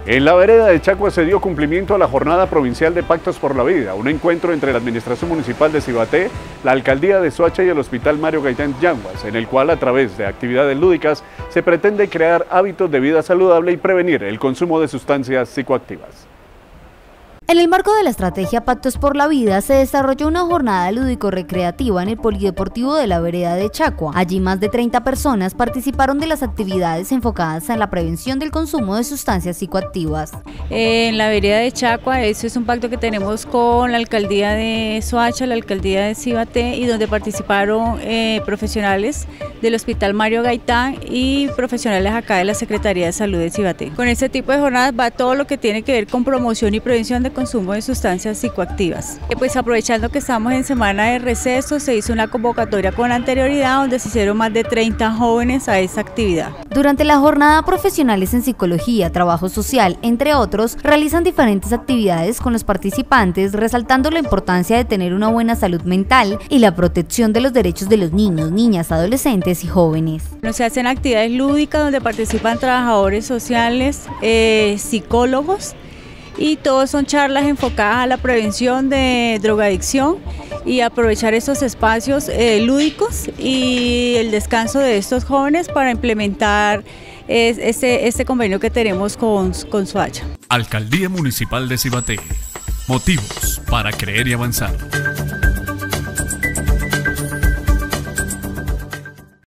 En la vereda de Chacua se dio cumplimiento a la Jornada Provincial de Pactos por la Vida, un encuentro entre la Administración Municipal de Cibaté, la Alcaldía de Soacha y el Hospital Mario Gaitán Yanguas, en el cual a través de actividades lúdicas se pretende crear hábitos de vida saludable y prevenir el consumo de sustancias psicoactivas. En el marco de la estrategia Pactos por la Vida se desarrolló una jornada lúdico-recreativa en el Polideportivo de la Vereda de Chacua. Allí más de 30 personas participaron de las actividades enfocadas en la prevención del consumo de sustancias psicoactivas. En la Vereda de Chacua, eso es un pacto que tenemos con la Alcaldía de Soacha, la Alcaldía de Cibaté, y donde participaron profesionales del Hospital Mario Gaitán y profesionales acá de la Secretaría de Salud de Cibaté. Con este tipo de jornadas va todo lo que tiene que ver con promoción y prevención de consumo de sustancias psicoactivas. Pues aprovechando que estamos en semana de receso, se hizo una convocatoria con anterioridad donde se hicieron más de 30 jóvenes a esta actividad. Durante la jornada, profesionales en psicología, trabajo social, entre otros, realizan diferentes actividades con los participantes, resaltando la importancia de tener una buena salud mental y la protección de los derechos de los niños, niñas, adolescentes y jóvenes. Se hacen actividades lúdicas donde participan trabajadores sociales, psicólogos, y todos son charlas enfocadas a la prevención de drogadicción y aprovechar estos espacios lúdicos y el descanso de estos jóvenes para implementar este convenio que tenemos con Soacha. Alcaldía Municipal de Cibaté. Motivos para creer y avanzar.